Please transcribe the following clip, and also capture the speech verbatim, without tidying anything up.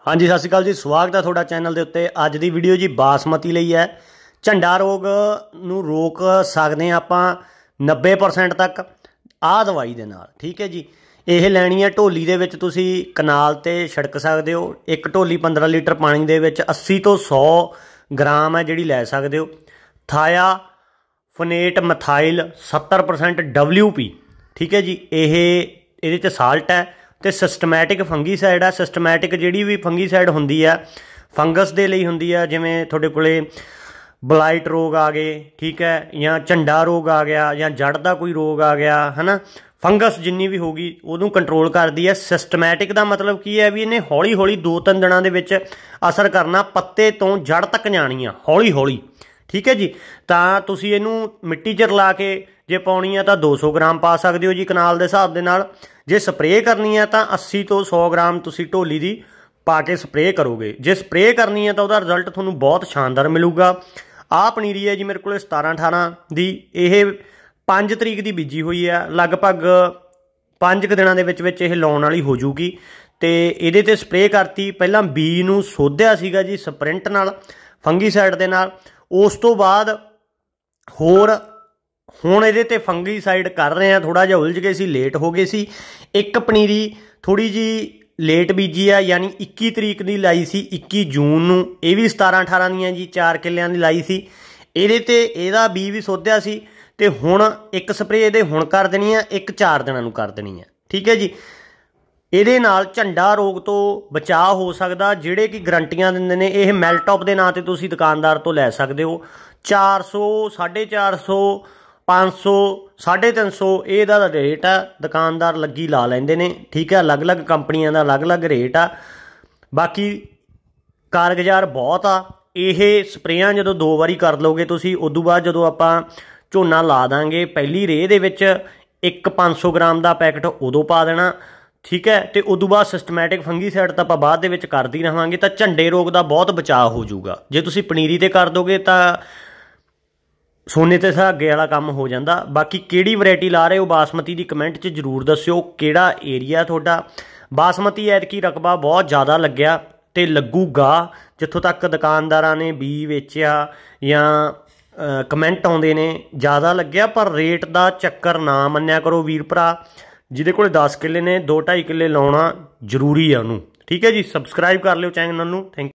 हाँ जी, सत श्री अकाल जी। स्वागत है थोड़ा चैनल के उत्ते। अज की वीडियो जी बासमती लई है। झंडा रोग नूं रोक सकते आपां नब्बे परसेंट तक आ दवाई दे नाल। ठीक है जी। यह लैनी है ढोली दे विच, तुसीं कनाल ते छिड़क सकते हो। एक ढोली पंद्रह लीटर पानी दे विच अस्सी तो सौ ग्राम है जिहड़ी लै सकते हो। थाया फनेट मिथाइल सत्तर परसेंट डबल्यू पी। ठीक है जी। यह इहदे च साल्ट है तो सिस्टमैटिक फंगीसाइड है। सिस्टमैटिक जिहड़ी भी फंगीसाइड हुंदी है फंगस दे लई हुंदी है, जिवें तुहाडे कोले बलाइट रोग आ गए, ठीक है, या झंडा रोग आ गया, या जड़ का कोई रोग आ गया है ना, फंगस जिन्नी भी होगी उहनूं कंट्रोल करदी है। सिस्टमैटिक का मतलब की है भी इन्हें हौली हौली दो तीन दिनों के विच असर करना, पत्ते तो जड़ तक जानी आ हौली हौली। ठीक है जी। तो तुसीं इहनूं मिट्टी च रला के जे पाउणी है तो दो सौ ग्राम पा सकते हो जी कनाल के हिसाब के नाल। जे स्प्रे करनी है तो अस्सी तो सौ ग्राम तुसीं ढोली दी पा के स्प्रे करोगे। जे स्प्रे करनी है तो वह रिजल्ट थोनू बहुत शानदार मिलूगा। आ पनीरी है जी मेरे को सतारह अठारह की, यह पाँच तरीक की बीजी हुई है। लगभग पाँच क दिनों के विच विच यह लाउण वाली हो जूगी। तो ये ते स्प्रे करती, पहला बी नूं सोधिया सीगा जी स्प्रिंट नाल फंगीसाइड दे नाल। उस तो बाद होर हुण इहदे ते फंगीसाइड कर रहे हैं। थोड़ा जिहा उलझ गए सी, लेट हो गए सी। एक पनीरी थोड़ी जी लेट बीजी है, यानी इक्की तरीक की लाई सी इक्की जून नूं। ये भी सतारह अठारह दी जी चार किलियां दी लाई सी। इहदे ते इहदा बी भी सोधिया सी ते हुण एक स्प्रे इहदे हुण कर देनी है, एक चार दिनां नूं कर देनी है। ठीक है जी। ਇਹਦੇ ਨਾਲ ਝੰਡਾ ਰੋਗ ਤੋਂ ਬਚਾਅ ਹੋ ਸਕਦਾ। ਜਿਹੜੇ ਕਿ ਗਰੰਟੀਆਂ ਦਿੰਦੇ ਨੇ ਇਹ ਮੈਲਟੌਪ ਦੇ ਨਾਂ ਤੇ ਤੁਸੀਂ ਦੁਕਾਨਦਾਰ ਤੋਂ ਲੈ ਸਕਦੇ ਹੋ। ਚਾਰ ਸੌ ਸਾਢੇ ਚਾਰ ਸੌ ਪੰਜ ਸੌ ਸਾਢੇ ਤਿੰਨ ਸੌ ਇਹਦਾ ਰੇਟ ਆ। ਦੁਕਾਨਦਾਰ ਲੱਗੀ ਲਾ ਲੈਂਦੇ ਨੇ। ਠੀਕ ਹੈ। ਅਲੱਗ ਅਲੱਗ ਕੰਪਨੀਆਂ ਦਾ ਅਲੱਗ ਅਲੱਗ ਰੇਟ ਆ। ਬਾਕੀ ਕਾਰਗੁਜ਼ਾਰ ਬਹੁਤ ਆ। ਇਹ ਸਪਰੇਆਂ ਜਦੋਂ ਦੋ ਵਾਰੀ ਕਰ ਲਓਗੇ ਤੁਸੀਂ, ਉਦੋਂ ਬਾਅਦ ਜਦੋਂ ਆਪਾਂ ਝੋਨਾ ਲਾ ਦਾਂਗੇ ਪਹਿਲੀ ਰੇਹ ਦੇ ਵਿੱਚ ਇੱਕ ਪੰਜ ਸੌ ग्राम ਦਾ ਪੈਕਟ ਉਦੋਂ ਪਾ ਦੇਣਾ। ठीक है। तो उदों बाद सिस्टमैटिक फंगीसाइड तो आप बाद दे विच करते रहांगे तो झंडे रोग का बहुत बचाव हो जाऊगा। जे तुसीं पनीरी ते कर दोगे तो सोने ते सुहागे वाला काम हो जाता। बाकी किहड़ी वैरायटी ला रहे हो बासमती की कमेंट च जरूर दस्सिओ। किहड़ा एरिया तुहाडा बासमती ऐतकी रकबा बहुत ज़्यादा लग्या तो लगूगा। जिथों तक दुकानदारां ने बी वेचिया या कमेंट आउंदे ने ज़्यादा लग्या, पर रेट का चक्कर ना मन्निया करो वीर भरा। जिहदे कोल दस किले ने दो ढाई किले लाउणा जरूरी है उन्होंने। ठीक है जी। सबसक्राइब कर लिओ चैनल नूं। थैंक